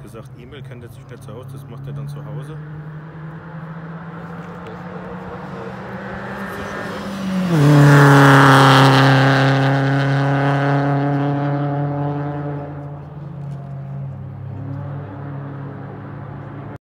gesagt, E-Mail kann der sich nicht zu Hause, das macht er dann zu Hause.